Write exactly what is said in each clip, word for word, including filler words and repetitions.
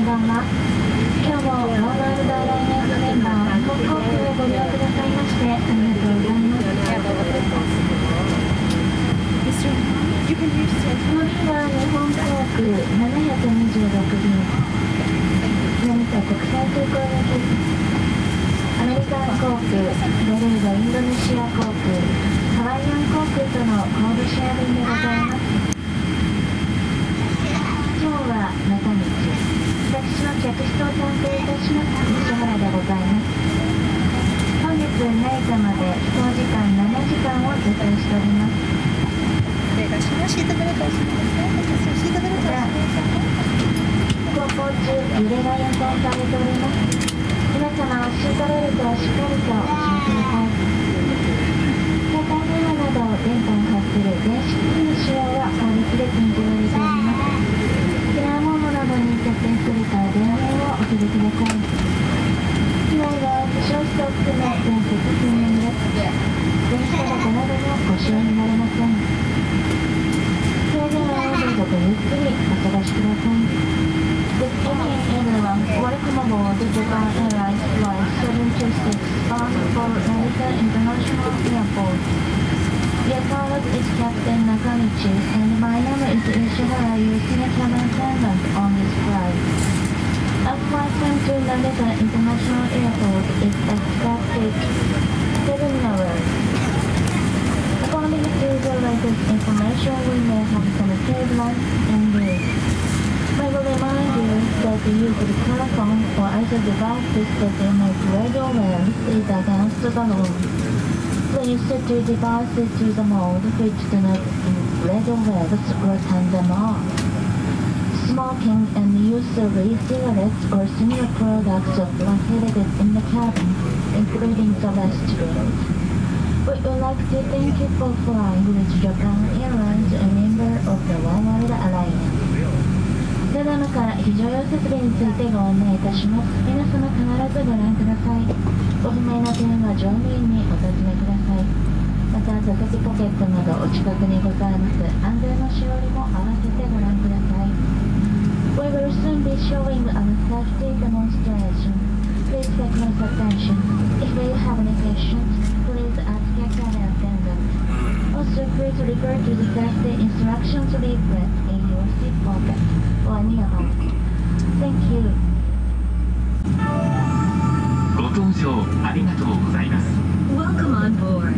ばんは。今日もワールドアライアンスメンバー日本航空をご利用くださいましてありがとうございます。この日は日本航空ななひゃくにじゅうろく便、成田国際空港行き、アメリカン航空、ベルードインドネシア航空、ハワイアン航空とのコードシェア便でございます。今日は中道、私の客室を担当いたします西原でございます。本日成田まで飛行時間ななじかんを予定しております。 お願いします。シートベルトを締めて、シートベルトを締めて。 航行中、揺れが運転されております。皆様、シートベルトをしっかりとお締めください。携帯電話など電波を発する電子機器の使用は法律で禁じられております。キラーモードなどに設定するか電話をお切りください。機内は負傷してお含め全席禁煙です。電子タバコなどもご使用になれません。それではどうぞごゆっくりお過ごしください。Good evening everyone. Welcome aboard the Japan Airlines Flight seven two six bound for Narita International Airport. Your pilot is Captain Nakamichi and my name is Ishihara, your senior cabin attendant on this flight. Our flight time to Narita International Airport is expected seven hours. According to the latest information, we may have some turbulence and delays. I will remind you that the use of telephone or other devices that emit radio waves is against the law. Please set your devices to the mode which do not emit radio waves or turn them off. Smoking and the use of e-cigarettes or similar products are prohibited in the cabin, including the restrooms. We would like to thank you for flying with Japan Airlines, a member of the One World Alliance. ただいまから非常用設備についてご案内いたします。皆様必ずご覧ください。ご不明な点は乗務員にお尋ねください。また座席ポケットなどお近くにございます安全のしおりも合わせてご覧ください。We will soon be showing our safety demonstration. Please take close attention. If you have any questions, please ask your cabin attendant. Also, please refer to the safety instructions leaflet in your seat pocket. Thank you. ご搭乗ありがとうございます。 Welcome on board.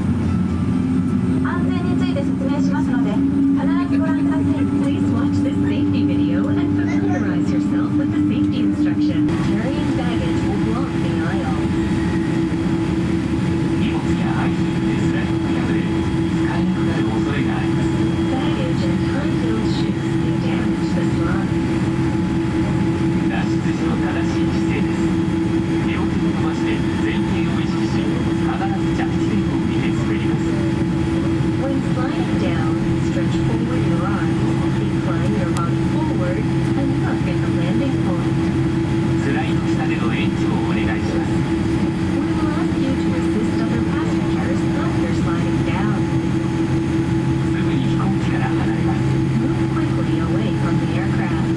安全について説明しますので、必ずご覧ください。 Please watch this safety video and familiarize yourself with the safety instructions. Carrying baggage will block the aisle. 荷物やアイテムでスライドが破れ、使えなくなる恐れがあります。 Baggage and high-heeled shoes may damage the slide. 脱出時の正しい姿勢です。両手を伸ばして前傾を意識し、必ず着地点を見て滑ります。 When sliding down, stretch forward your arms, incline your body forward, and look at the landing point. スライド下での援助をお願いします。 We will ask you to assist other passengers after sliding down. すぐに飛行機から離れます。 Move quickly away from the aircraft.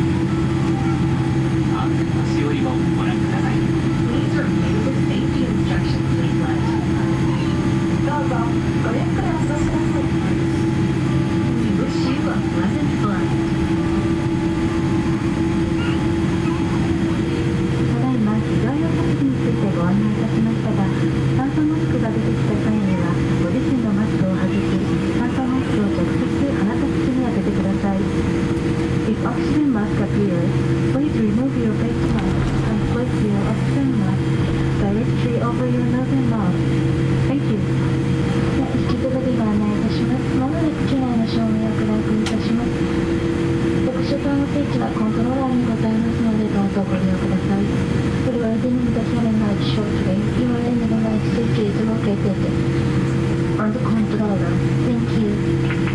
安全のしおりをご覧ください。 Please review the safety instructions leaflet. どうぞごゆっくりお過ごしください。 We wish you a pleasant flight. ただいま非常用設備についてご案内いたしましたが、酸素マスクが出てきた際にはご自身のマスクを外し、酸素マスクを直接鼻と口に当ててください。If oxygen mask appears, please remove your face mask and place your oxygen mask directly over your nose and mouth. Thank you. 引き続きご案内いたします。まもなく機内の照明を暗くいたします。特殊パンのスイッチはコントローラーにございますのでどうぞご利用ください。We will dim the cabin light shortly. Your engine light switch is located on the controller. Thank you.